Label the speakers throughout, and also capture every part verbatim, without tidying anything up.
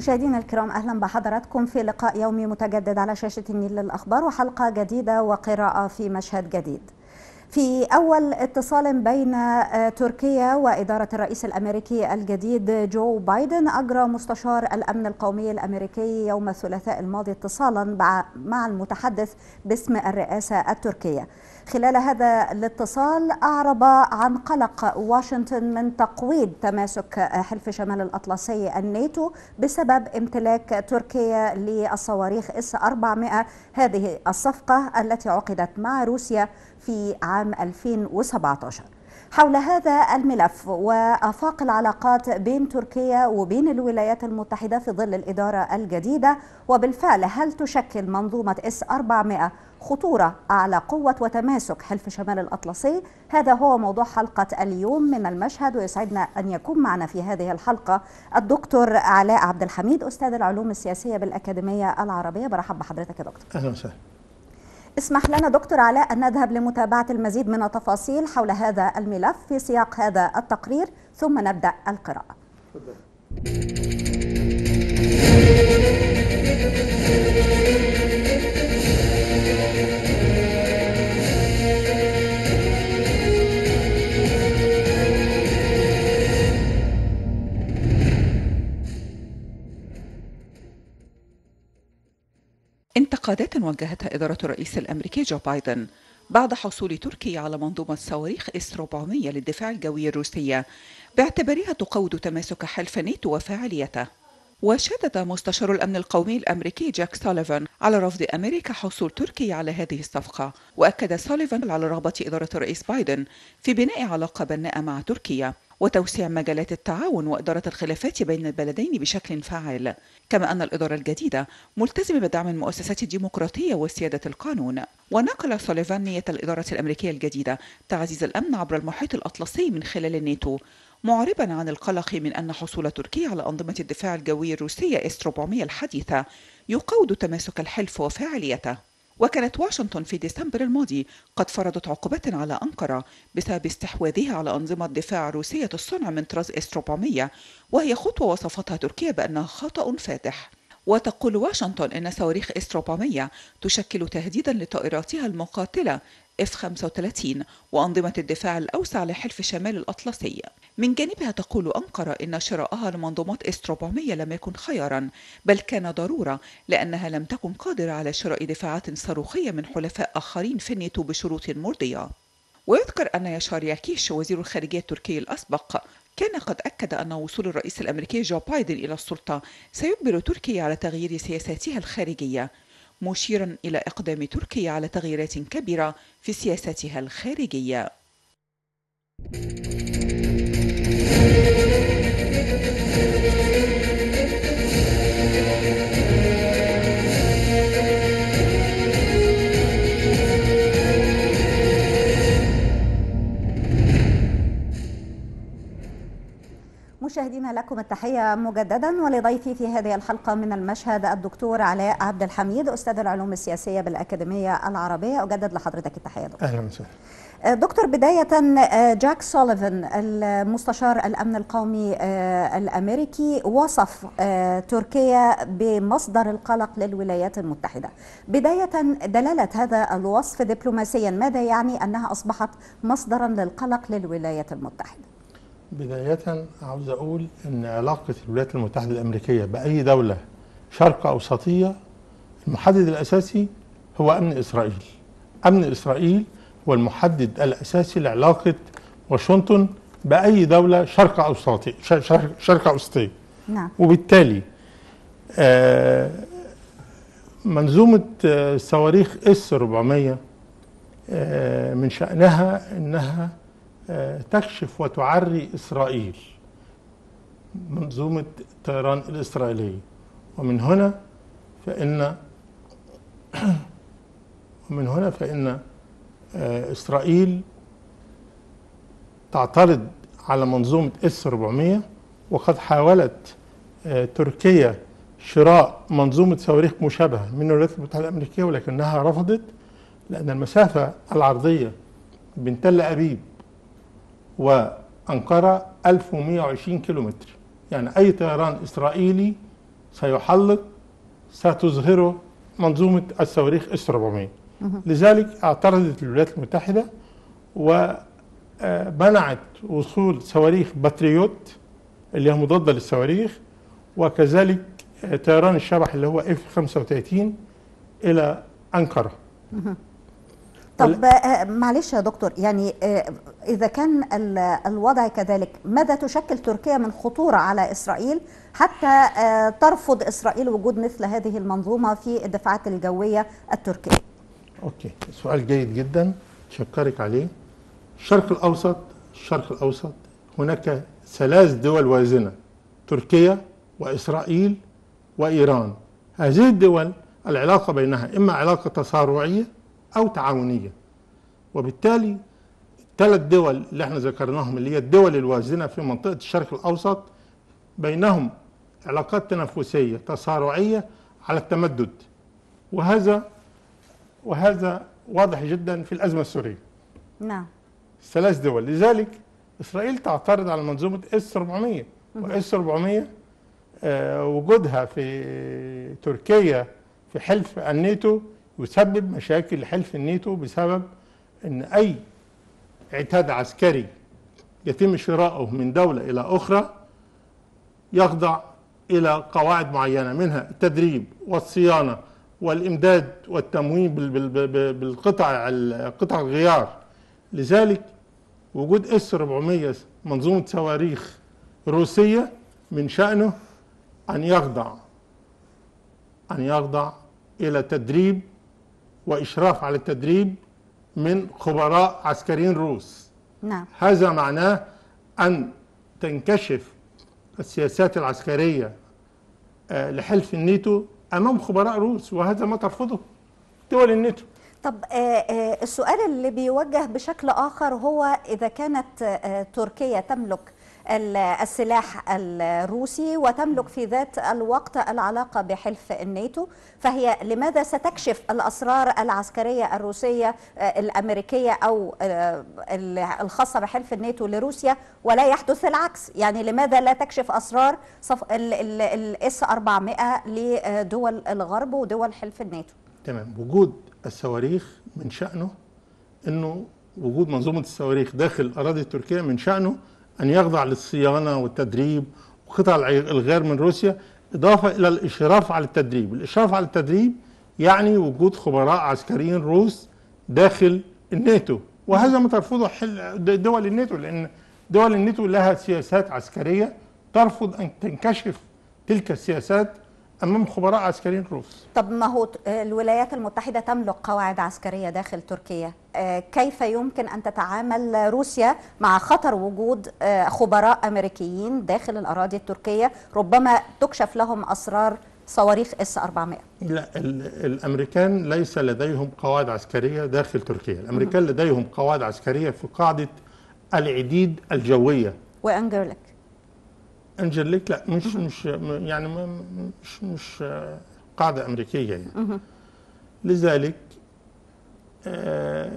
Speaker 1: مشاهدينا الكرام، أهلا بحضراتكم في لقاء يومي متجدد على شاشة النيل للأخبار، وحلقة جديدة وقراءة في مشهد جديد. في أول اتصال بين تركيا وإدارة الرئيس الأمريكي الجديد جو بايدن، أجرى مستشار الأمن القومي الأمريكي يوم الثلاثاء الماضي اتصالا مع المتحدث باسم الرئاسة التركية. خلال هذا الاتصال أعرب عن قلق واشنطن من تقويض تماسك حلف شمال الأطلسي الناتو بسبب امتلاك تركيا للصواريخ إس أربعمائة، هذه الصفقة التي عقدت مع روسيا في عام ألفين وسبعة عشر. حول هذا الملف وآفاق العلاقات بين تركيا وبين الولايات المتحدة في ظل الإدارة الجديدة، وبالفعل هل تشكل منظومة إس أربعمائة خطورة على قوة وتماسك حلف شمال الأطلسي؟ هذا هو موضوع حلقة اليوم من المشهد، ويسعدنا أن يكون معنا في هذه الحلقة الدكتور علاء عبد الحميد، أستاذ العلوم السياسية بالأكاديمية العربية. برحب بحضرتك يا دكتور.
Speaker 2: أهلا وسهلا.
Speaker 1: اسمح لنا دكتور علاء أن نذهب لمتابعة المزيد من التفاصيل حول هذا الملف في سياق هذا التقرير، ثم نبدأ القراءة.
Speaker 3: انتقادات وجهتها إدارة الرئيس الأمريكي جو بايدن بعد حصول تركيا على منظومة صواريخ إس أربعمائة للدفاع الجوي الروسية باعتبارها تقوض تماسك حلف ناتو وفاعليته. وشدد مستشار الأمن القومي الأمريكي جاك سوليفان على رفض أمريكا حصول تركيا على هذه الصفقة، وأكد سوليفان على رغبة إدارة الرئيس بايدن في بناء علاقة بناءة مع تركيا وتوسيع مجالات التعاون وإدارة الخلافات بين البلدين بشكل فعال، كما أن الإدارة الجديدة ملتزمة بدعم المؤسسات الديمقراطية وسيادة القانون. ونقل سوليفان نية الإدارة الأمريكية الجديدة تعزيز الأمن عبر المحيط الأطلسي من خلال الناتو، معربا عن القلق من أن حصول تركيا على أنظمة الدفاع الجوي الروسية إس أربعمائة الحديثة يقوض تماسك الحلف وفاعليته. وكانت واشنطن في ديسمبر الماضي قد فرضت عقوبات على أنقرة بسبب استحواذها على أنظمة دفاع روسية الصنع من طراز إس أربعمائة، وهي خطوة وصفتها تركيا بأنها خطأ فادح. وتقول واشنطن إن صواريخ إس أربعمائة تشكل تهديدا لطائراتها المقاتلة إف خمسة وثلاثين وأنظمة الدفاع الأوسع لحلف شمال الأطلسي. من جانبها تقول أنقرة إن شراءها لمنظومات إس أربعمائة لم يكن خيارا، بل كان ضرورة، لأنها لم تكن قادرة على شراء دفاعات صاروخية من حلفاء آخرين في الناتو بشروط مرضية. ويذكر أن ياشار ياكيش وزير الخارجية التركي الأسبق كان قد أكد أن وصول الرئيس الأمريكي جو بايدن إلى السلطة سيجبر تركيا على تغيير سياساتها الخارجية، مشيرا إلى إقدام تركيا على تغييرات كبيرة في سياساتها الخارجية.
Speaker 1: مشاهدينا لكم التحية مجددا، ولضيفي في هذه الحلقة من المشهد الدكتور علاء عبد الحميد، أستاذ العلوم السياسية بالأكاديمية العربية. أجدد لحضرتك التحية دكتور.
Speaker 2: أهلا وسهلا
Speaker 1: دكتور. بداية، جاك سوليفان المستشار الأمن القومي الأمريكي وصف تركيا بمصدر القلق للولايات المتحدة. بداية، دلالة هذا الوصف دبلوماسيا ماذا يعني أنها أصبحت مصدرا للقلق للولايات المتحدة؟
Speaker 2: بداية عاوز أقول أن علاقة الولايات المتحدة الأمريكية بأي دولة شرق أوسطية المحدد الأساسي هو أمن إسرائيل. أمن إسرائيل هو المحدد الأساسي لعلاقة واشنطن بأي دولة شرق أوسطي شرق أوسطية.
Speaker 1: نعم.
Speaker 2: وبالتالي منظومة صواريخ إس أربعمائة من شأنها أنها تكشف وتعري إسرائيل، منظومة الطيران الإسرائيلية. ومن هنا فإن ومن هنا فإن إسرائيل تعترض على منظومة إس أربعمائة، وقد حاولت تركيا شراء منظومة صواريخ مشابهة من الولايات المتحدة الأمريكية، ولكنها رفضت، لأن المسافة العرضية بين تل أبيب وأنقرة ألف ومئة وعشرين كيلومتر، يعني أي طيران إسرائيلي سيحلق ستظهره منظومة الصواريخ اس أربعمائة. لذلك اعترضت الولايات المتحدة ومنعت وصول صواريخ باتريوت اللي هي مضادة للصواريخ، وكذلك طيران الشبح اللي هو اف خمسة وثلاثين إلى أنقرة.
Speaker 1: طب معلش يا دكتور، يعني إذا كان الوضع كذلك، ماذا تشكل تركيا من خطورة على إسرائيل حتى ترفض إسرائيل وجود مثل هذه المنظومة في الدفاعات الجوية التركية؟
Speaker 2: أوكي، سؤال جيد جدا، شكرك عليه. الشرق الأوسط الشرق الأوسط هناك ثلاث دول وازنة: تركيا وإسرائيل وإيران. هذه الدول العلاقة بينها إما علاقة تصارعية أو تعاونية، وبالتالي الثلاث دول اللي احنا ذكرناهم اللي هي الدول الوازنة في منطقة الشرق الأوسط بينهم علاقات تنافسية تصارعية على التمدد، وهذا وهذا واضح جدا في الأزمة السورية.
Speaker 1: نعم.
Speaker 2: الثلاث دول، لذلك إسرائيل تعترض على منظومة اس أربعمائة، واس أربعمائة آه وجودها في تركيا في حلف الناتو يسبب مشاكل لحلف الناتو، بسبب ان اي عتاد عسكري يتم شراؤه من دولة الى اخرى يخضع الى قواعد معينة، منها التدريب والصيانة والامداد والتموين بالقطع قطع الغيار. لذلك وجود اس أربعمائة منظومة صواريخ روسية من شأنه ان يخضع ان يخضع الى تدريب وإشراف على التدريب من خبراء عسكريين روس.
Speaker 1: نعم.
Speaker 2: هذا معناه أن تنكشف السياسات العسكرية لحلف الناتو أمام خبراء روس، وهذا ما ترفضه دول الناتو.
Speaker 1: طب السؤال اللي بيوجه بشكل آخر هو إذا كانت تركيا تملك السلاح الروسي وتملك في ذات الوقت العلاقة بحلف الناتو، فهي لماذا ستكشف الأسرار العسكرية الروسية الأمريكية أو الخاصة بحلف الناتو لروسيا ولا يحدث العكس؟ يعني لماذا لا تكشف أسرار الاس أربعمائة لدول الغرب ودول حلف الناتو؟
Speaker 2: تمام. وجود الصواريخ من شأنه أنه وجود منظومة الصواريخ داخل أراضي تركيا من شأنه أن يخضع للصيانة والتدريب وقطع الغيار من روسيا، إضافة إلى الإشراف على التدريب. الإشراف على التدريب يعني وجود خبراء عسكريين روس داخل الناتو، وهذا ما ترفضه دول الناتو، لأن دول الناتو لها سياسات عسكرية ترفض أن تنكشف تلك السياسات أمام خبراء عسكريين روس.
Speaker 1: طب ما هو الولايات المتحدة تملك قواعد عسكرية داخل تركيا، كيف يمكن أن تتعامل روسيا مع خطر وجود خبراء أمريكيين داخل الأراضي التركية ربما تكشف لهم أسرار صواريخ اس أربعمائة؟
Speaker 2: لا، الأمريكان ليس لديهم قواعد عسكرية داخل تركيا، الأمريكان لديهم قواعد عسكرية في قاعدة العديد الجوية.
Speaker 1: وأنجرليك
Speaker 2: انجرليك لا، مش مش يعني مش مش قاعده امريكيه يعني. لذلك آه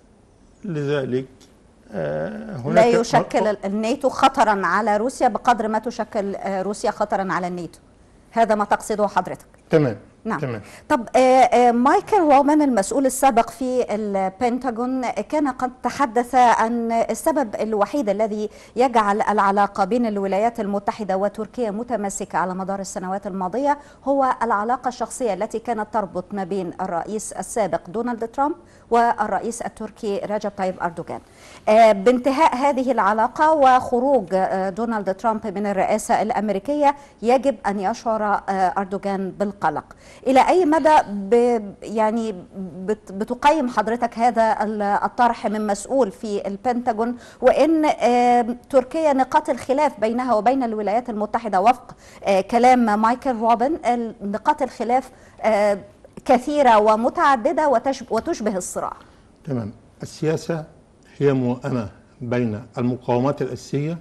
Speaker 2: لذلك آه
Speaker 1: هناك لا يشكل الناتو خطرا على روسيا بقدر ما تشكل روسيا خطرا على الناتو، هذا ما تقصده حضرتك؟
Speaker 2: تمام.
Speaker 1: نعم.
Speaker 2: تمام.
Speaker 1: طب مايكل رومان المسؤول السابق في البنتاغون كان قد تحدث عن السبب الوحيد الذي يجعل العلاقة بين الولايات المتحدة وتركيا متماسكة على مدار السنوات الماضية هو العلاقة الشخصية التي كانت تربط ما بين الرئيس السابق دونالد ترامب والرئيس التركي رجب طيب أردوغان. بانتهاء هذه العلاقة وخروج دونالد ترامب من الرئاسة الأمريكية يجب أن يشعر أردوغان بالقلق. إلى أي مدى يعني بتقيم حضرتك هذا الطرح من مسؤول في البنتاغون، وإن تركيا نقاط الخلاف بينها وبين الولايات المتحدة وفق كلام مايكل روبن نقاط الخلاف كثيرة ومتعددة وتشبه الصراع؟
Speaker 2: تمام. السياسة هي موائمة بين المقاومات الأساسية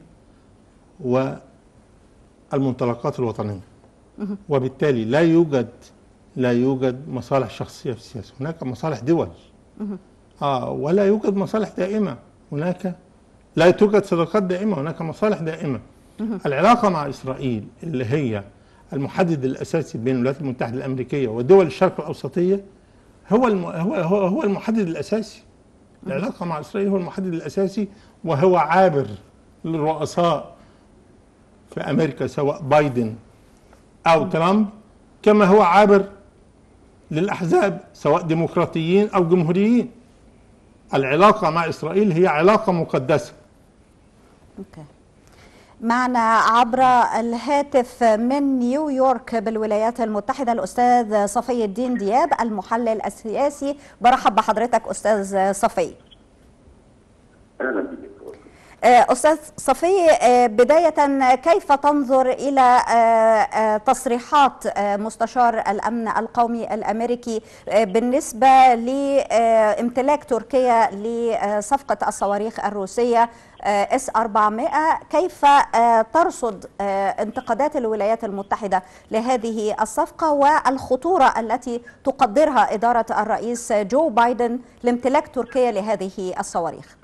Speaker 2: والمنطلقات الوطنية، وبالتالي لا يوجد لا يوجد مصالح شخصية في السياسة، هناك مصالح دول آه ولا يوجد مصالح دائمة، هناك لا توجد صداقات دائمة، هناك مصالح دائمة. العلاقة مع إسرائيل اللي هي المحدد الاساسي بين الولايات المتحده الامريكيه ودول الشرق الاوسطيه هو الم... هو هو هو المحدد الاساسي. العلاقه مع اسرائيل هو المحدد الاساسي، وهو عابر للرؤساء في امريكا سواء بايدن او ترامب، كما هو عابر للاحزاب سواء ديمقراطيين او جمهوريين. العلاقه مع اسرائيل هي علاقه مقدسه.
Speaker 1: اوكي. معنا عبر الهاتف من نيويورك بالولايات المتحدة الأستاذ صفي الدين دياب المحلل السياسي. برحب بحضرتك أستاذ صفي.
Speaker 4: أهلا بك.
Speaker 1: أستاذ صفي، بداية كيف تنظر إلى تصريحات مستشار الأمن القومي الأمريكي بالنسبة لامتلاك تركيا لصفقة الصواريخ الروسية إس أربعمائة؟ كيف ترصد انتقادات الولايات المتحدة لهذه الصفقة والخطورة التي تقدرها إدارة الرئيس جو بايدن لامتلاك تركيا لهذه الصواريخ؟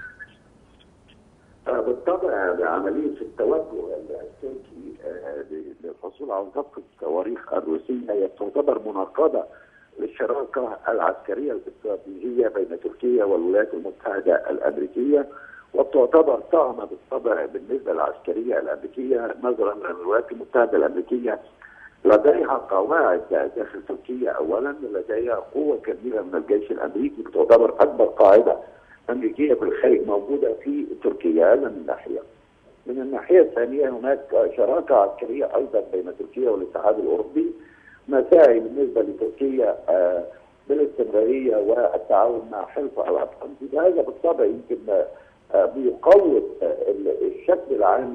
Speaker 4: بالطبع بعملية التوجه التركي للحصول على صفقة الصواريخ الروسية هي تعتبر مناقضة للشراكة العسكرية الاستراتيجية بين تركيا والولايات المتحدة الأمريكية، وتعتبر طعنة بالطبع بالنسبة للعسكرية الأمريكية، نظرا أن الولايات المتحدة الأمريكية لديها قواعد داخل تركيا أولا، ولديها قوة كبيرة من الجيش الأمريكي، تعتبر أكبر قاعدة أمريكية في الخارج موجودة في تركيا. هذا من ناحية. من الناحية الثانية هناك شراكة عسكرية أيضا بين تركيا والاتحاد الأوروبي، مساعي بالنسبة لتركيا بالاستمرارية والتعاون مع حلف الأطلنطي. هذا بالطبع يمكن بيقوض الشكل العام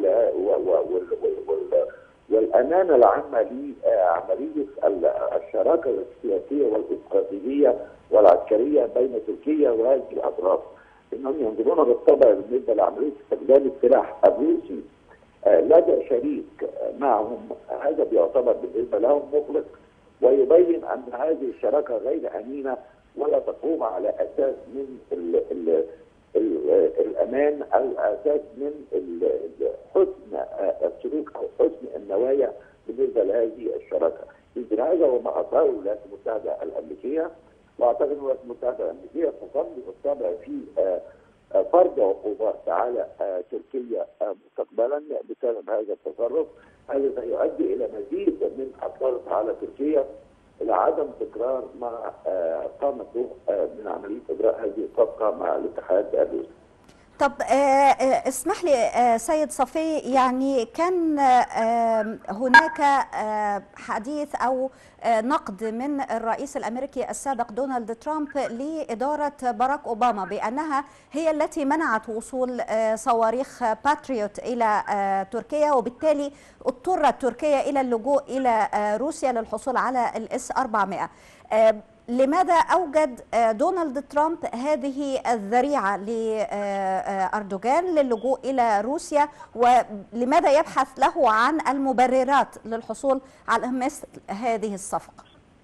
Speaker 4: والأمانة العامة لعملية الشراكة السياسية والاستراتيجية والعسكرية بين تركيا وهذه الأطراف. إنهم ينظرون بالطبع بالنسبة لعملية استخدام السلاح الروسي لدى شريك معهم، هذا بيعتبر بالنسبة لهم مغلق، ويبين أن هذه الشراكة غير أمينة ولا تقوم على أساس من ال ال ال الأمان، الأساس من حسن السلوك أو حسن النوايا بالنسبة لهذه الشراكة. يمكن هذا هو ما أثاره الولايات المتحدة الأمريكية، واعتقد ان الولايات المتحده الامريكيه تصلي بالطبع في فرض عقوبات على تركيا مستقبلا بسبب هذا التصرف. هذا سيؤدي الى مزيد من الضغط على تركيا الى عدم تكرار ما قامت به من عمليه اجراء هذه الصفقه مع الاتحاد الروسي.
Speaker 1: طب اسمح لي سيد صفي، يعني كان هناك حديث أو نقد من الرئيس الأمريكي السابق دونالد ترامب لإدارة باراك أوباما بأنها هي التي منعت وصول صواريخ باتريوت إلى تركيا، وبالتالي اضطرت تركيا إلى اللجوء إلى روسيا للحصول على الإس أربعمائة. لماذا أوجد دونالد ترامب هذه الذريعة لأردوغان للجوء إلى روسيا، ولماذا يبحث له عن المبررات للحصول على مثل هذه الصفقة؟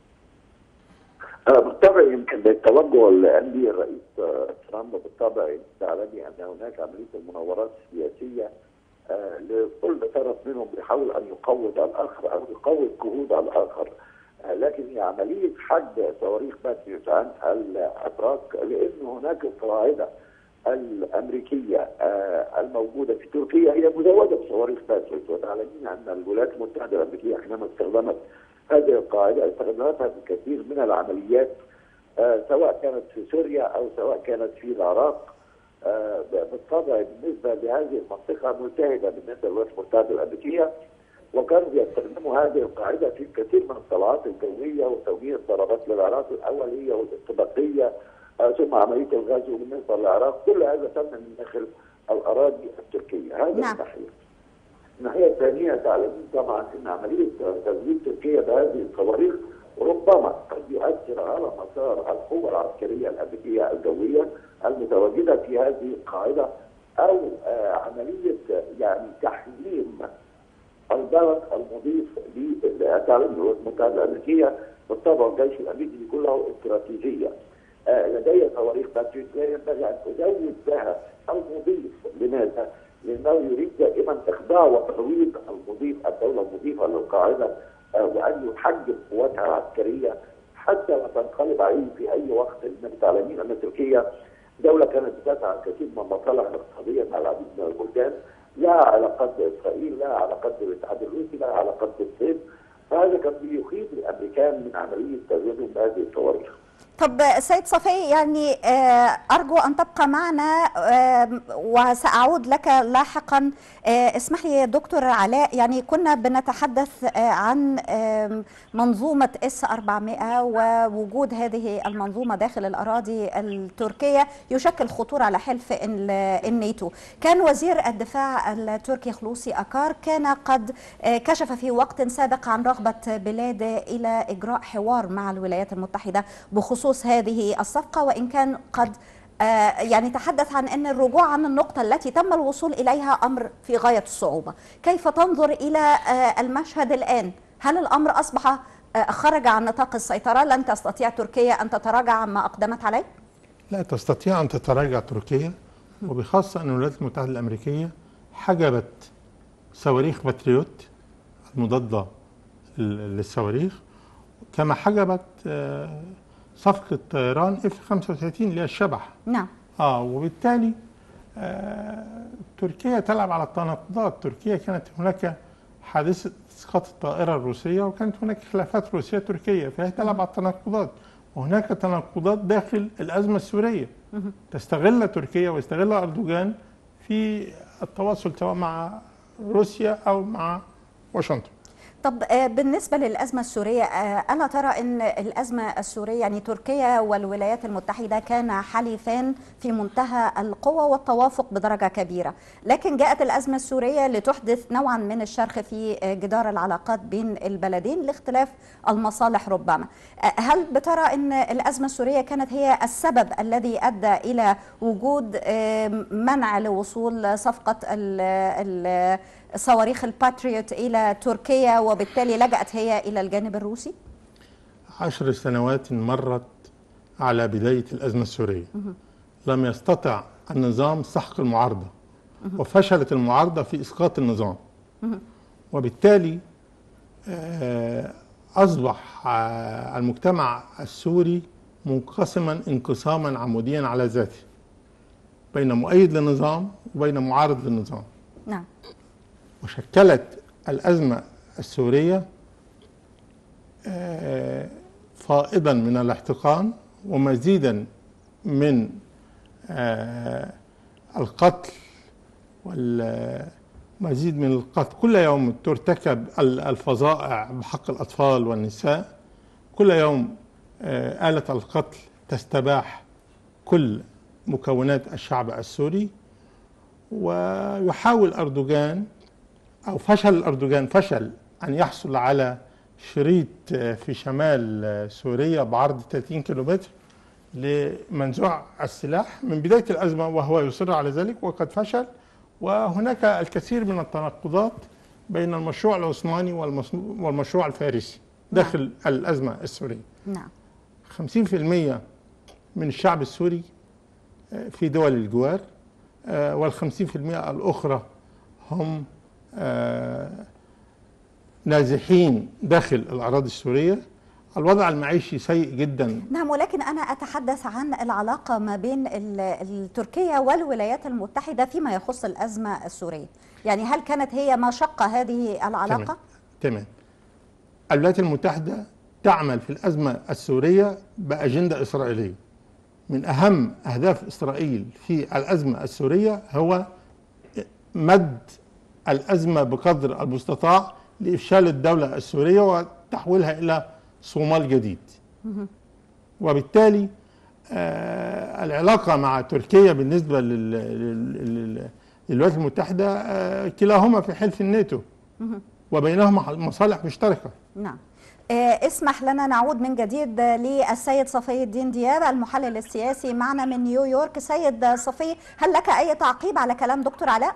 Speaker 4: بالطبع يمكن بالتوجه اللي قام به الرئيس ترامب بالطبع تعلمي أن هناك عملية المناورات السياسية لكل طرف منهم بيحاول أن يقوض الآخر أو يقوض جهود الآخر، لكن هي عملية حد صواريخ باتريوت عن الأتراك، لأن هناك القاعدة الأمريكية الموجودة في تركيا هي مزودة بصواريخ باتريوت، وتعلمين أن الولايات المتحدة الأمريكية حينما استخدمت هذه القاعدة استخدمتها في كثير من العمليات، سواء كانت في سوريا أو سواء كانت في العراق. بالطبع بالنسبة لهذه المنطقة ملتهبة بالنسبة للولايات المتحدة الأمريكية، وكانوا بيستخدموا هذه القاعده في كثير من الطلعات الجويه وتوجيه الضربات للعراق الاوليه والانطباقيه، ثم عمليه الغزو بالنسبه للعراق، كل هذا تم من داخل الاراضي التركيه. هذا
Speaker 1: نعم.
Speaker 4: الناحيه. الناحيه الثانيه تعلمين طبعا ان عمليه تزويد تركيا بهذه الصواريخ ربما قد يؤثر على مسار القوه العسكريه الامريكيه الجويه المتواجده في هذه القاعده، او عمليه يعني تحجيم البلد المضيف للتعليم الولايات المتحده الامريكيه. بالطبع الجيش الامريكي بيكون له استراتيجيه آه لدي صواريخ باتريوت لا ينبغي ان تزود بها المضيف. لماذا؟ لانه يريد دائما اخضاع وترويض المضيف، الدوله المضيفه للقاعده وان يحجم قواتها العسكريه حتى لا تنقلب عليه في اي وقت، لانك تعلمين ان تركيا دوله كانت تدافع عن كثير من المصالح الاقتصاديه مع العديد من البلدان، لها علاقات باسرائيل، لها علاقات بالاتحاد الروسي، لها علاقات بالصين، فهذا كان بيخيف الامريكان من عمليه تزويدهم بهذه الصواريخ.
Speaker 1: طب سيد صفي، يعني أرجو أن تبقى معنا وسأعود لك لاحقا. اسمح لي دكتور علاء، يعني كنا بنتحدث عن منظومة إس أربعمائة ووجود هذه المنظومة داخل الأراضي التركية يشكل خطورة على حلف الناتو. كان وزير الدفاع التركي خلوصي أكار كان قد كشف في وقت سابق عن رغبة بلاده إلى إجراء حوار مع الولايات المتحدة بخصوص هذه الصفقة، وإن كان قد يعني تحدث عن أن الرجوع عن النقطة التي تم الوصول إليها أمر في غاية الصعوبة. كيف تنظر إلى المشهد الآن؟ هل الأمر أصبح خرج عن نطاق السيطرة؟ لن تستطيع تركيا أن تتراجع عما أقدمت عليه؟
Speaker 2: لا تستطيع أن تتراجع تركيا، وبخاصة أن الولايات المتحدة الأمريكية حجبت صواريخ باتريوت المضادة للصواريخ، كما حجبت صفقة طيران اف خمسة وثلاثين اللي هي الشبح.
Speaker 1: نعم.
Speaker 2: اه وبالتالي آه تركيا تلعب على التناقضات. تركيا كانت هناك حادثة اسقاط الطائرة الروسية، وكانت هناك خلافات روسية تركية، فهي تلعب على التناقضات، وهناك تناقضات داخل الأزمة السورية تستغل تركيا ويستغل أردوغان في التواصل سواء مع روسيا أو مع واشنطن.
Speaker 1: طب بالنسبة للأزمة السورية، ألا ترى أن الأزمة السورية يعني تركيا والولايات المتحدة كان حليفان في منتهى القوة والتوافق بدرجة كبيرة، لكن جاءت الأزمة السورية لتحدث نوعا من الشرخ في جدار العلاقات بين البلدين لاختلاف المصالح ربما. هل بترى أن الأزمة السورية كانت هي السبب الذي أدى إلى وجود منع لوصول صفقة ال صواريخ الباتريوت إلى تركيا، وبالتالي لجأت هي إلى الجانب الروسي؟
Speaker 2: عشر سنوات مرت على بداية الأزمة السورية، لم يستطع النظام سحق المعارضة، وفشلت المعارضة في إسقاط النظام، وبالتالي أصبح المجتمع السوري منقسما انقساما عموديا على ذاته، بين مؤيد للنظام وبين معارض للنظام.
Speaker 1: نعم.
Speaker 2: وشكلت الأزمة السورية فائضا من الاحتقان ومزيدا من القتل والمزيد من القتل. كل يوم ترتكب الفظائع بحق الأطفال والنساء، كل يوم آلة القتل تستباح كل مكونات الشعب السوري. ويحاول أردوغان أو فشل أردوغان فشل أن يحصل على شريط في شمال سوريا بعرض ثلاثين كيلومتر لمنزوع السلاح من بداية الأزمة، وهو يصر على ذلك وقد فشل. وهناك الكثير من التناقضات بين المشروع العثماني والمشروع الفارسي داخل نعم. الأزمة السورية.
Speaker 1: نعم.
Speaker 2: خمسين بالمئة من الشعب السوري في دول الجوار، والخمسين بالمئة الأخرى هم نازحين داخل الأراضي السورية. الوضع المعيشي سيء جدا.
Speaker 1: نعم، ولكن أنا أتحدث عن العلاقة ما بين تركيا والولايات المتحدة فيما يخص الأزمة السورية. يعني هل كانت هي ما شق هذه العلاقة؟
Speaker 2: تمام. تمام. الولايات المتحدة تعمل في الأزمة السورية بأجندة إسرائيلية. من أهم أهداف إسرائيل في الأزمة السورية هو مد الأزمة بقدر المستطاع لإفشال الدولة السورية وتحويلها إلى صومال جديد. وبالتالي آه العلاقة مع تركيا بالنسبة للولايات المتحدة آه كلاهما في حلف الناتو وبينهما مصالح مشتركة.
Speaker 1: نعم. اسمح لنا نعود من جديد للسيد صفي الدين دياب المحلل السياسي معنا من نيويورك. سيد صفي، هل لك أي تعقيب على كلام دكتور علاء؟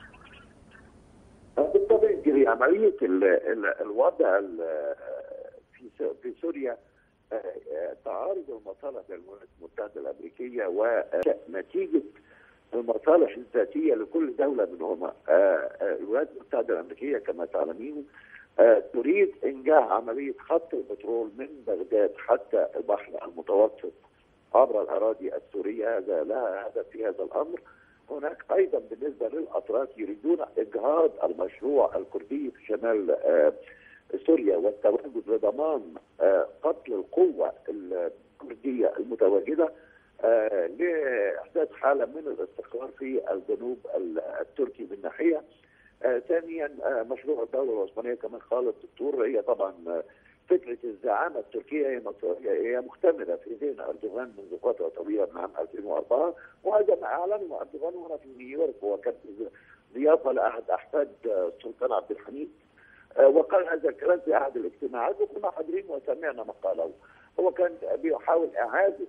Speaker 4: بالطبع جري عملية الوضع في في سوريا تعارض المصالح بين الولايات المتحدة الأمريكية ونتيجة المصالح الذاتية لكل دولة منهما. الولايات المتحدة الأمريكية كما تعلمين آه تريد انجاح عمليه خط البترول من بغداد حتى البحر المتوسط عبر الاراضي السوريه. هذا لها هدف في هذا الامر. هناك ايضا بالنسبه للاتراك يريدون اجهاض المشروع الكردي في شمال آه سوريا والتواجد لضمان آه قتل القوه الكرديه المتواجده آه لاحداث حاله من الاستقرار في الجنوب التركي من ناحيه. آه ثانيا آه مشروع الدوله العثمانيه كما قال الدكتور، هي طبعا آه فكره الزعامه التركيه هي هي مختمره في ذهن اردوغان منذ فتره طويله من عام ألفين وأربعة، وهذا ما اعلنه اردوغان هنا في نيويورك، وكان ضيافه لاحد احفاد السلطان عبد الحميد، آه وقال هذا الكلام في احد الاجتماعات وكنا حاضرين وسمعنا ما قاله. هو كان بيحاول اعاده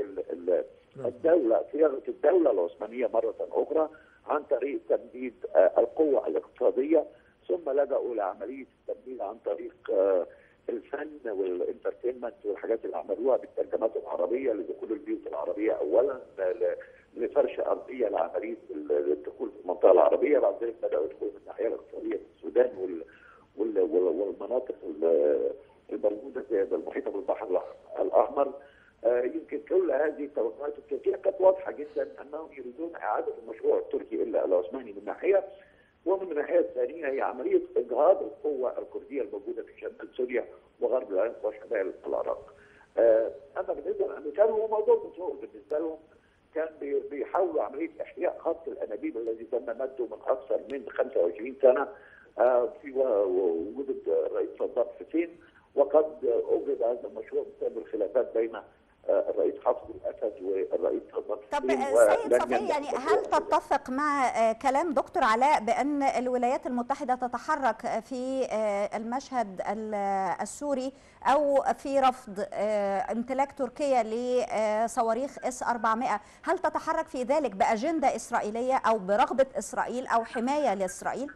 Speaker 4: الدوله، صياغه الدوله العثمانيه مره اخرى عن طريق تمديد آه القوه الاقتصاديه، ثم لجأوا لعمليه التمديد عن طريق آه الفن والانترتينمنت والحاجات اللي عملوها بالترجمات العربيه لدخول البيوت العربيه اولا، لفرش ارضيه لعمليه الدخول في المنطقه العربيه، بعد ذلك بداوا يدخلوا من الناحيه الاقتصاديه في السودان وال وال والمناطق الموجوده في المحيطه بالبحر الاحمر. آه يمكن كل هذه التوجهات التركيه كانت واضحه جدا انهم يريدون اعاده المشروع التركي الا العثماني من ناحيه، ومن الناحيه الثانيه هي عمليه اجهاض القوه الكرديه الموجوده في شمال سوريا وغرب العراق وشمال العراق. آه اما بالنسبه للامريكان هو موضوع بترول بالنسبه لهم، كان بيحاولوا عمليه احياء خط الانابيب الذي تم مده من اكثر من خمسة وعشرين سنه آه في وجود الرئيس صدام حسين، وقد اجرد هذا المشروع بسبب الخلافات بين الرئيس حافظ الاسد والرئيس صدام حسين.
Speaker 1: طب سيد صفي، يعني هل تتفق مع كلام دكتور علاء بان الولايات المتحده تتحرك في المشهد السوري او في رفض امتلاك تركيا لصواريخ اس أربعمائة؟ هل تتحرك في ذلك باجنده اسرائيليه او برغبه اسرائيل او حمايه لاسرائيل؟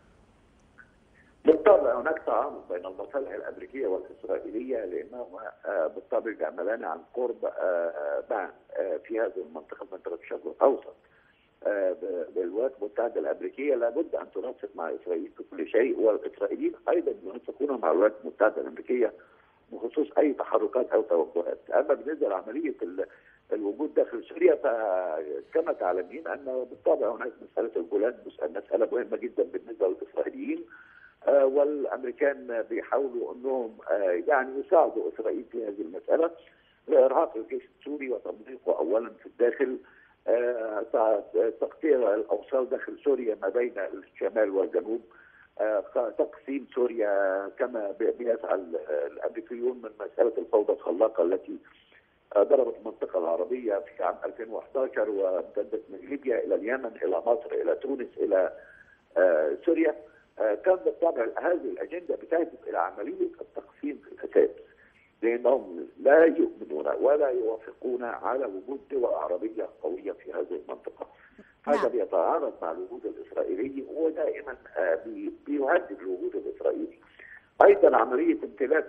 Speaker 4: بالطبع هناك تعارض بين المصالح الامريكيه والاسرائيليه، لانهما بالطبع يعملان عن قرب معا في هذه المنطقه، منطقه الشرق الاوسط. الولايات المتحده الامريكيه لابد ان تنسق مع اسرائيل في كل شيء، والاسرائيليين ايضا ينسقون مع الولايات المتحده الامريكيه بخصوص اي تحركات او توجهات. اما بالنسبه لعمليه الوجود داخل سوريا فكما تعلمين ان بالطبع هناك مساله الجولان مساله مهمه جدا بالنسبه للاسرائيليين، آه والامريكان بيحاولوا انهم آه يعني يساعدوا اسرائيل في هذه المساله لارهاق الجيش السوري وتمزيقه اولا في الداخل، آه تقطيع الاوصال داخل سوريا ما بين الشمال والجنوب، آه تقسيم سوريا كما بيسعى الامريكيون من مساله الفوضى الخلاقه التي آه ضربت المنطقه العربيه في عام ألفين وأحد عشر وامتدت من ليبيا الى اليمن الى مصر الى تونس الى آه سوريا. كان بالطبع هذه الاجنده بتهدف الى عمليه التقسيم في الاساس، لانهم لا يؤمنون ولا يوافقون على وجود دول عربيه قويه في هذه المنطقه. هذا بيتعارض مع الوجود الاسرائيلي، ودائما بيهدد الوجود الاسرائيلي. ايضا عمليه امتلاك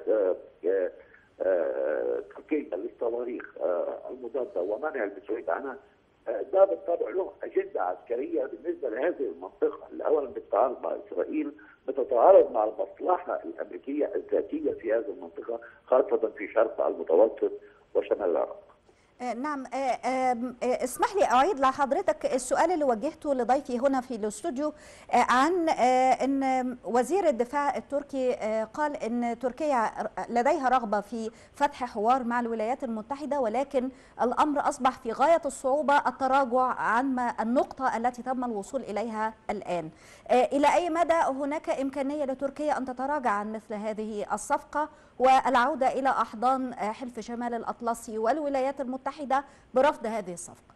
Speaker 4: تركيا للصواريخ المضاده ومنع البسويد عنها، ده بالطبع له اجنده عسكريه بالنسبه لهذه المنطقه اللي اولا بتتعارض مع اسرائيل، بتتعارض مع المصلحه الامريكيه الذاتيه في هذه المنطقه خاصه في شرق المتوسط وشمال العراق.
Speaker 1: نعم، اسمح لي أعيد لحضرتك السؤال اللي وجهته لضيفي هنا في الاستوديو عن أن وزير الدفاع التركي قال أن تركيا لديها رغبة في فتح حوار مع الولايات المتحدة، ولكن الأمر أصبح في غاية الصعوبة التراجع عن النقطة التي تم الوصول إليها الآن. إلى أي مدى هناك إمكانية لتركيا أن تتراجع عن مثل هذه الصفقة والعودة إلى أحضان حلف شمال الأطلسي والولايات المتحدة برفض هذه الصفقة؟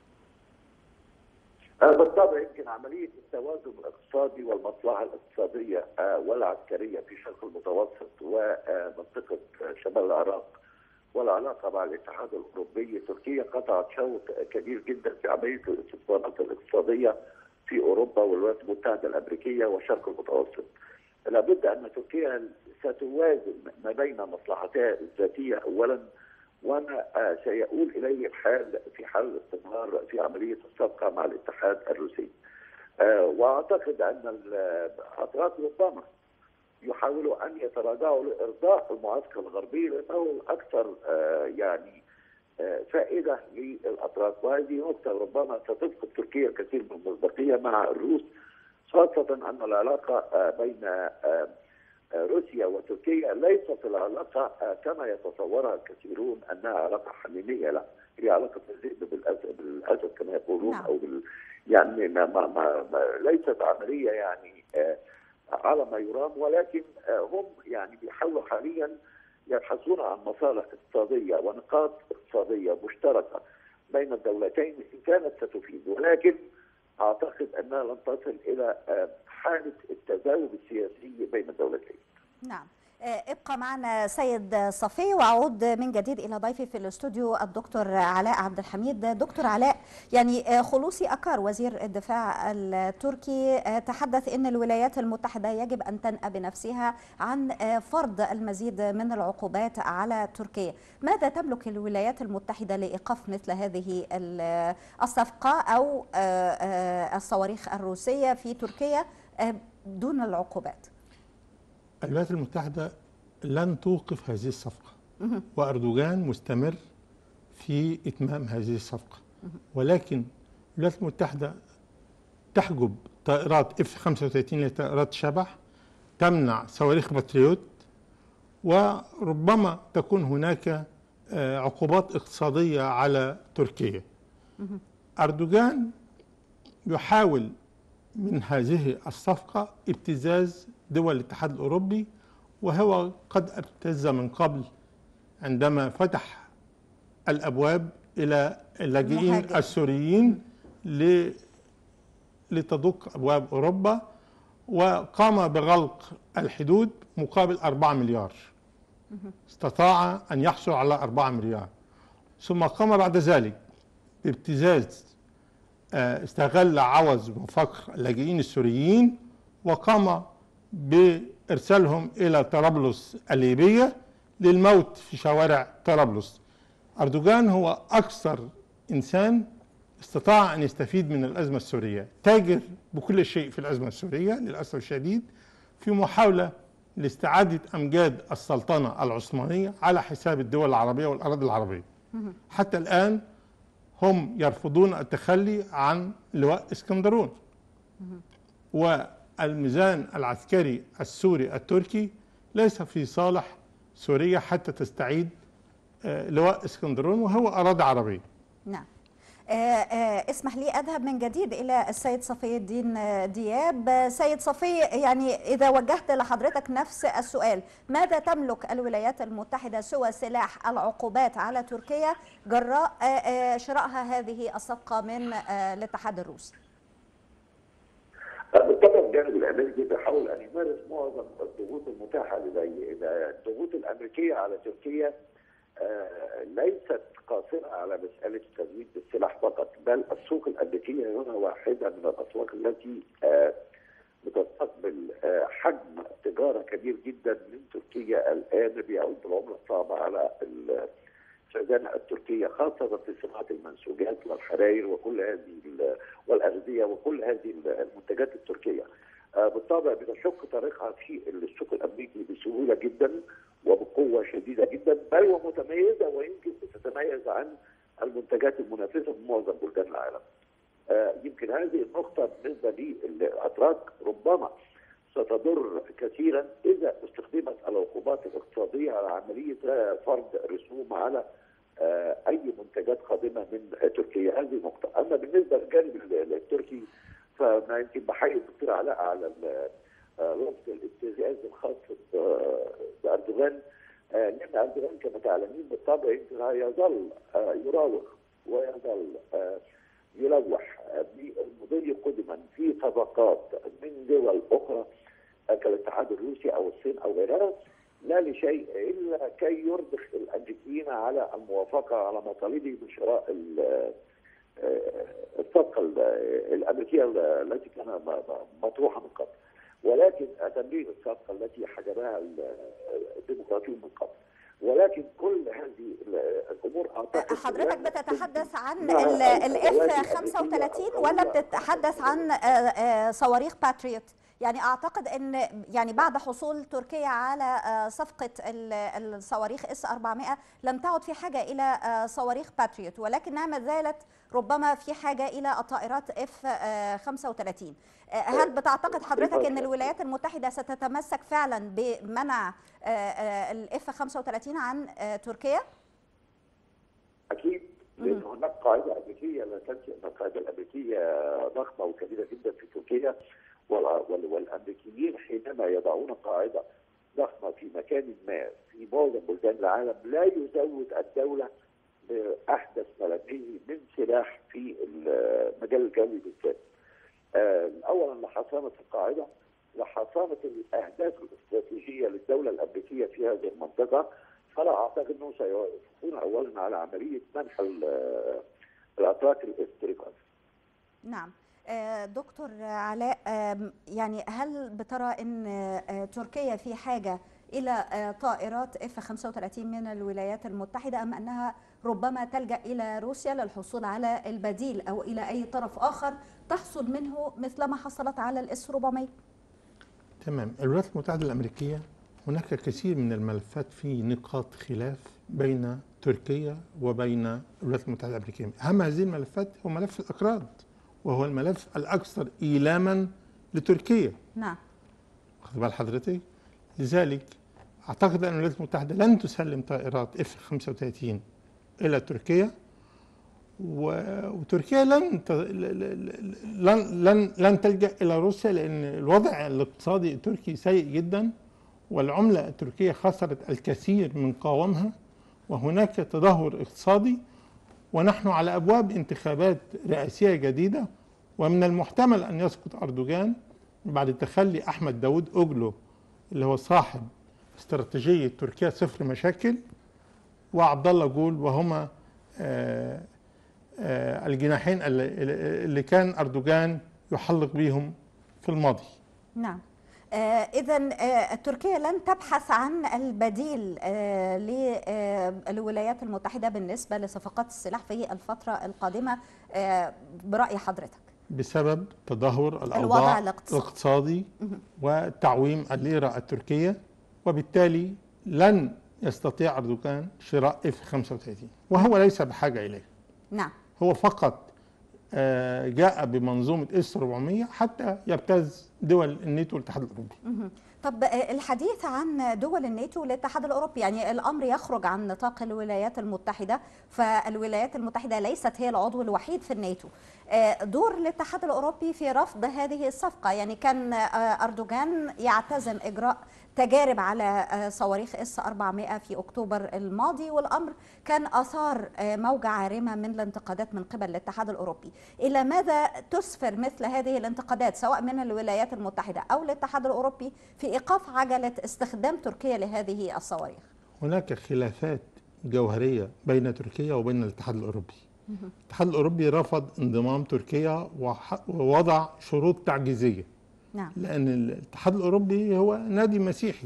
Speaker 4: بالطبع يمكن عملية التوازن الاقتصادي والمصلحة الاقتصادية والعسكرية في شرق المتوسط ومنطقة شمال العراق والعلاقة مع الاتحاد الأوروبي، تركيا قطعت شوط كبير جدا في عملية الاستثمارات الاقتصادية في أوروبا والولايات المتحدة الأمريكية وشرق المتوسط. لابد أن تركيا ستوازن ما بين مصلحتها الذاتية أولا وما سيؤول إليه الحال في حال الاستمرار في عملية الصفقة مع الاتحاد الروسي. وأعتقد أن الأطراف ربما يحاولوا ان يتراجعوا لارضاء المعسكر الغربي لانه الاكثر آه يعني آه فائده للاتراك، وهذه نقطه ربما ستفقد تركيا كثير من المصداقيه مع الروس، خاصه ان العلاقه آه بين آه روسيا وتركيا ليست العلاقه كما يتصورها الكثيرون انها علاقه حميميه، لا، هي علاقه الذئب بالاسد بالاسد كما يقولون. نعم. او بال يعني ما ما ما ما ليست عمليه يعني آه على ما يرام، ولكن آه هم يعني بيحاولوا حاليا يبحثون عن مصالح اقتصاديه ونقاط اقتصاديه مشتركه بين الدولتين ان كانت ستفيد، ولكن اعتقد انها لن تصل الى حاله التزاوج السياسي بين الدولتين.
Speaker 1: نعم. ابقى معنا سيد صفي، واعود من جديد الى ضيفي في الاستوديو الدكتور علاء عبد الحميد. دكتور علاء، يعني خلوصي أكار وزير الدفاع التركي تحدث ان الولايات المتحده يجب ان تنأى بنفسها عن فرض المزيد من العقوبات على تركيا. ماذا تملك الولايات المتحده لايقاف مثل هذه الصفقه او الصواريخ الروسيه في تركيا دون العقوبات؟
Speaker 2: الولايات المتحدة لن توقف هذه الصفقة، وأردوغان مستمر في إتمام هذه الصفقة، ولكن الولايات المتحدة تحجب طائرات إف خمسة وثلاثين لطائرات شبح، تمنع صواريخ باتريوت، وربما تكون هناك عقوبات اقتصادية على تركيا. أردوغان يحاول من هذه الصفقة ابتزاز دول الاتحاد الأوروبي، وهو قد ابتز من قبل عندما فتح الأبواب إلى اللاجئين السوريين لتدق أبواب أوروبا، وقام بغلق الحدود مقابل أربعة مليار. استطاع أن يحصل على أربعة مليار، ثم قام بعد ذلك بابتزاز استغل عوز وفقر اللاجئين السوريين، وقام بإرسالهم إلى طرابلس الليبية للموت في شوارع طرابلس. أردوغان هو أكثر إنسان استطاع أن يستفيد من الأزمة السورية، تاجر بكل شيء في الأزمة السورية للأسف الشديد، في محاولة لاستعادة أمجاد السلطنة العثمانية على حساب الدول العربية والأراضي العربية. حتى الآن هم يرفضون التخلي عن لواء اسكندرون، والميزان العسكري السوري التركي ليس في صالح سوريا حتى تستعيد لواء اسكندرون، وهو أراضي عربية.
Speaker 1: نعم. آه آه اسمح لي أذهب من جديد إلى السيد صفي الدين دياب. سيد صفي، يعني إذا وجهت لحضرتك نفس السؤال، ماذا تملك الولايات المتحدة سوى سلاح العقوبات على تركيا جراء آه آه شرائها هذه الصفقة من آه الاتحاد الروسي؟
Speaker 4: بالطبع الجانب الامريكي بيحاول ان يمارس معظم الضغوط المتاحه لديه. الضغوط الامريكيه على تركيا آه ليست قاصره على مساله التزويد بالسلاح فقط، بل السوق الامريكيه هنا واحده من الاسواق التي آه بتستقبل آه حجم تجاره كبير جدا من تركيا الان بيعود بالعمله الصعبه على السعوديه التركيه، خاصه في صناعه المنسوجات والحراير وكل هذه والاغذيه وكل هذه المنتجات التركيه. آه بالطبع بتشق طريقها في السوق الامريكي بسهوله جدا وبقوه شديده جدا، بل ومتميزه، ويمكن تتميز عن المنتجات المنافسه في معظم بلدان العالم. آه يمكن هذه النقطه بالنسبه للاتراك ربما ستضر كثيرا اذا استخدمت العقوبات الاقتصاديه على عمليه فرض رسوم على آه اي منتجات قادمه من تركيا. هذه نقطه. اما بالنسبه للجانب التركي فما يمكن بحيي الدكتور علاء على لفظ الابتزاز الخاص باردوغان، آه لان اردوغان كما تعلمين بالطبع يمكن يظل آه يراوغ ويظل آه يلوح بالمضي قدما في طبقات من دول اخرى كالاتحاد الروسي او الصين او غيرها، لا لشيء الا كي يرضخ الامريكيين على الموافقه على مطالبه بشراء الصفقه الامريكيه التي كان مطروحه من قبل، ولكن تمرير الصفقه التي حجبها الديمقراطيون من قبل. ولكن كل هذه الامور اعتقد
Speaker 1: حضرتك بتتحدث عن الاف خمسة وثلاثين ولا بتتحدث عن صواريخ باتريوت؟ يعني اعتقد ان يعني بعد حصول تركيا على صفقه الصواريخ اس أربعمائة لم تعد في حاجه الى صواريخ باتريوت، ولكنها ما زالت ربما في حاجه الى الطائرات اف خمسة وثلاثين. هل بتعتقد حضرتك ان الولايات المتحده ستتمسك فعلا بمنع الاف خمسة وثلاثين عن تركيا؟
Speaker 4: اكيد، لان هناك قاعده امريكيه، لا تنسى ان القاعده الامريكيه ضخمه وكبيره جدا في تركيا، والامريكيين حينما يضعون قاعده ضخمه في مكان ما في معظم بلدان العالم لا يزود الدوله باحدث ما لديه من سلاح في المجال الجوي بالذات. اولا لحصانه القاعده، لحصانه الاهداف الاستراتيجيه للدوله الامريكيه في هذه المنطقه، فلا اعتقد انهم سيوافقون اولا على عمليه منح الاتراك الاستيقاظ.
Speaker 1: نعم. دكتور علاء، يعني هل بترى ان تركيا في حاجه الى طائرات اف خمسة وثلاثين من الولايات المتحده، ام انها ربما تلجا الى روسيا للحصول على البديل او الى اي طرف اخر تحصل منه مثلما حصلت على الاس أربعمائة؟
Speaker 2: تمام. الولايات المتحده الامريكيه هناك كثير من الملفات في نقاط خلاف بين تركيا وبين الولايات المتحده الامريكيه. اهم هذه الملفات هو ملف الاكراد، وهو الملف الاكثر ايلاما لتركيا.
Speaker 1: نعم.
Speaker 2: واخد بال حضرتك؟ لذلك اعتقد ان الولايات المتحده لن تسلم طائرات اف خمسة وثلاثين الى تركيا، وتركيا لن لن لن لن تلجا الى روسيا، لان الوضع الاقتصادي التركي سيء جدا، والعمله التركيه خسرت الكثير من قوامها، وهناك تدهور اقتصادي، ونحن على ابواب انتخابات رئاسيه جديده، ومن المحتمل ان يسقط اردوغان بعد تخلي احمد داوود اوغلو اللي هو صاحب استراتيجيه تركيا صفر مشاكل، وعبد الله جول، وهما آآ آآ الجناحين اللي, اللي كان اردوغان يحلق بهم في الماضي.
Speaker 1: نعم. آه إذا آه تركيا لن تبحث عن البديل آه للولايات المتحدة بالنسبة لصفقات السلاح في الفترة القادمة آه برأي حضرتك؟
Speaker 2: بسبب تدهور الأوضاع
Speaker 1: الاقتصادي,
Speaker 2: الاقتصادي وتعويم الليرة التركية، وبالتالي لن يستطيع أردوغان شراء اف خمسة وثلاثين، وهو ليس بحاجة إليه.
Speaker 1: نعم.
Speaker 2: هو فقط جاء بمنظومة اس أربعمائة حتى يبتز دول الناتو والاتحاد الأوروبي.
Speaker 1: طب الحديث عن دول الناتو والاتحاد الأوروبي، يعني الأمر يخرج عن نطاق الولايات المتحدة، فالولايات المتحدة ليست هي العضو الوحيد في الناتو. دور الاتحاد الأوروبي في رفض هذه الصفقة، يعني كان أردوغان يعتزم إجراء تجارب على صواريخ اس أربعمائة في أكتوبر الماضي، والأمر كان أثار موجة عارمة من الانتقادات من قبل الاتحاد الأوروبي. إلى ماذا تسفر مثل هذه الانتقادات سواء من الولايات المتحدة أو الاتحاد الأوروبي في إيقاف عجلة استخدام تركيا لهذه الصواريخ؟
Speaker 2: هناك خلافات جوهرية بين تركيا وبين الاتحاد الأوروبي. الاتحاد الأوروبي رفض انضمام تركيا ووضع شروط تعجيزية.
Speaker 1: نعم.
Speaker 2: لأن الاتحاد الأوروبي هو نادي مسيحي.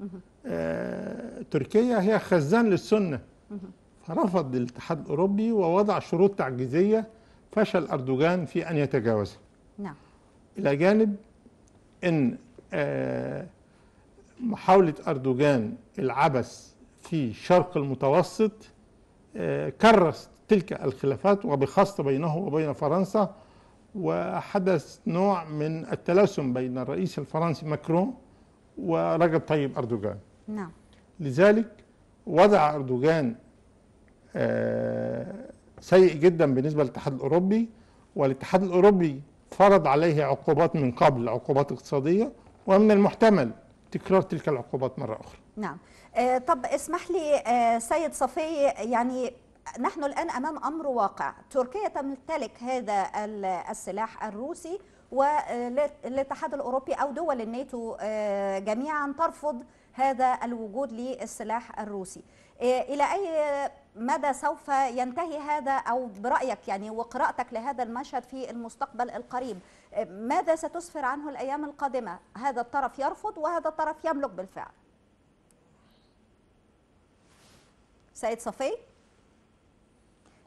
Speaker 2: آه، تركيا هي خزان للسنة. فرفض الاتحاد الأوروبي ووضع شروط تعجيزية فشل أردوغان في أن يتجاوزها.
Speaker 1: نعم.
Speaker 2: إلى جانب أن آه، محاولة أردوغان العبث في الشرق المتوسط آه، كرس تلك الخلافات، وبخاصة بينه وبين فرنسا، وحدث نوع من التلاسم بين الرئيس الفرنسي ماكرون ورجب طيب أردوغان.
Speaker 1: نعم.
Speaker 2: لذلك وضع أردوغان سيء جدا بالنسبة للاتحاد الأوروبي، والاتحاد الأوروبي فرض عليه عقوبات من قبل، عقوبات اقتصادية، ومن المحتمل تكرار تلك العقوبات مرة أخرى.
Speaker 1: نعم. آه طب اسمح لي آه سيد صفي، يعني نحن الآن أمام أمر واقع، تركيا تمتلك هذا السلاح الروسي، والاتحاد الأوروبي أو دول الناتو جميعا ترفض هذا الوجود للسلاح الروسي. إلى أي مدى سوف ينتهي هذا، أو برأيك يعني وقراءتك لهذا المشهد في المستقبل القريب، ماذا ستسفر عنه الأيام القادمة؟ هذا الطرف يرفض وهذا الطرف يملك بالفعل. سيد صفي؟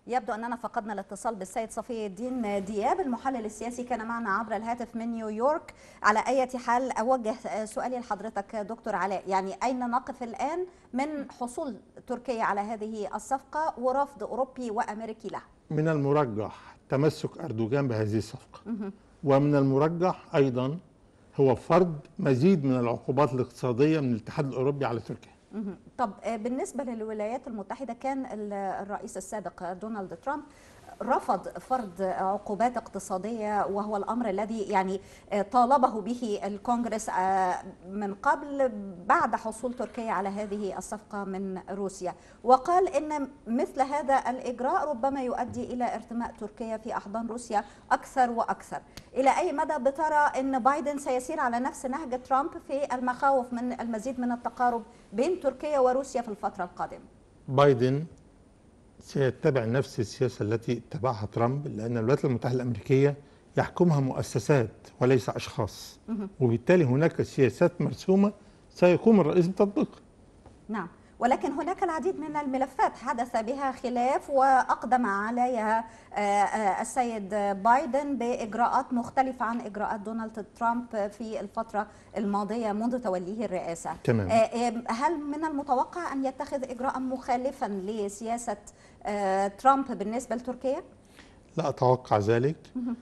Speaker 1: يبدو أننا فقدنا الاتصال بالسيد صفي الدين دياب المحلل السياسي، كان معنا عبر الهاتف من نيويورك. على أي حال أوجه سؤالي لحضرتك دكتور علاء، يعني أين نقف الآن من حصول تركيا على هذه الصفقة ورفض أوروبي وأمريكي لها؟
Speaker 2: من المرجح تمسك أردوغان بهذه الصفقة، ومن المرجح أيضا هو فرض مزيد من العقوبات الاقتصادية من الاتحاد الأوروبي على تركيا.
Speaker 1: طب بالنسبة للولايات المتحدة، كان الرئيس السابق دونالد ترامب رفض فرض عقوبات اقتصادية، وهو الأمر الذي يعني طالبه به الكونغرس من قبل بعد حصول تركيا على هذه الصفقة من روسيا، وقال إن مثل هذا الإجراء ربما يؤدي إلى ارتماء تركيا في أحضان روسيا أكثر وأكثر. إلى أي مدى بترى أن بايدن سيسير على نفس نهج ترامب في المخاوف من المزيد من التقارب بين تركيا وروسيا في الفترة القادمة؟
Speaker 2: بايدن سيتبع نفس السياسة التي اتبعها ترامب، لأن الولايات المتحدة الأمريكية يحكمها مؤسسات وليس أشخاص، وبالتالي هناك سياسات مرسومة سيقوم الرئيس بتطبيقها.
Speaker 1: نعم، ولكن هناك العديد من الملفات حدث بها خلاف وأقدم عليها السيد بايدن بإجراءات مختلفة عن إجراءات دونالد ترامب في الفترة الماضية منذ توليه الرئاسة.
Speaker 2: تمام.
Speaker 1: هل من المتوقع أن يتخذ إجراء مخالفا لسياسة ترامب بالنسبة لتركيا؟
Speaker 2: لا أتوقع ذلك.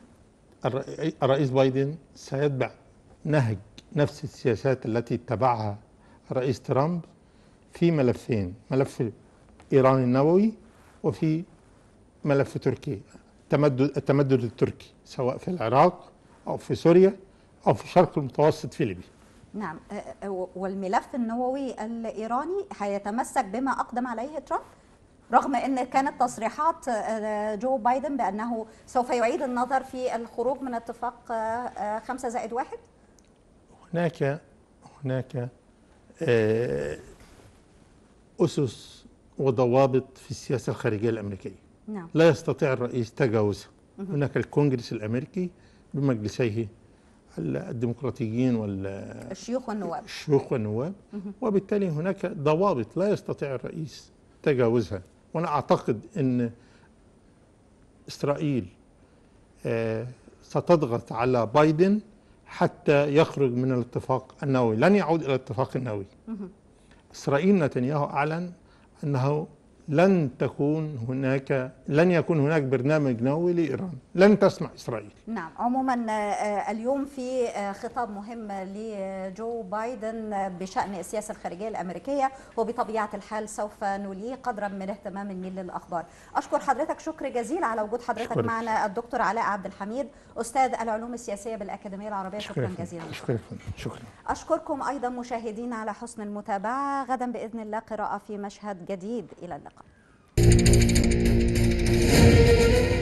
Speaker 2: الرئيس بايدن سيتبع نهج نفس السياسات التي اتبعها الرئيس ترامب في ملفين، ملف إيران النووي وفي ملف تركيا، التمدد التمدد التركي سواء في العراق أو في سوريا أو في الشرق المتوسط في ليبيا.
Speaker 1: نعم، والملف النووي الإيراني هيتمسك بما أقدم عليه ترامب، رغم أن كانت تصريحات جو بايدن بأنه سوف يعيد النظر في الخروج من اتفاق خمسة زائد واحد.
Speaker 2: هناك هناك آه أسس وضوابط في السياسة الخارجية الأمريكية.
Speaker 1: نعم.
Speaker 2: لا يستطيع الرئيس تجاوزها. هناك الكونغرس الأمريكي بمجلسيه الديمقراطيين
Speaker 1: والشيوخ والنواب
Speaker 2: الشيوخ والنواب وبالتالي هناك ضوابط لا يستطيع الرئيس تجاوزها. وأنا أعتقد أن إسرائيل آه ستضغط على بايدن حتى يخرج من الاتفاق النووي، لن يعود إلى الاتفاق النووي. إسرائيل نتنياهو أعلن أنه لن تكون هناك لن يكون هناك برنامج نووي لإيران، لن تسمع إسرائيل.
Speaker 1: نعم، عموما اليوم في خطاب مهم لجو بايدن بشأن السياسة الخارجية الأمريكية، وبطبيعة الحال سوف نوليه قدرا من اهتمام النيل للأخبار. أشكر حضرتك شكر جزيل على وجود حضرتك شكرا. معنا الدكتور علاء عبد الحميد، أستاذ العلوم السياسية بالأكاديمية العربية. شكرا, شكرا جزيلا.
Speaker 2: شكرا. شكرا.
Speaker 1: أشكركم أيضا مشاهدينا على حسن المتابعة. غدا بإذن الله قراءة في مشهد جديد. إلى اللقاء.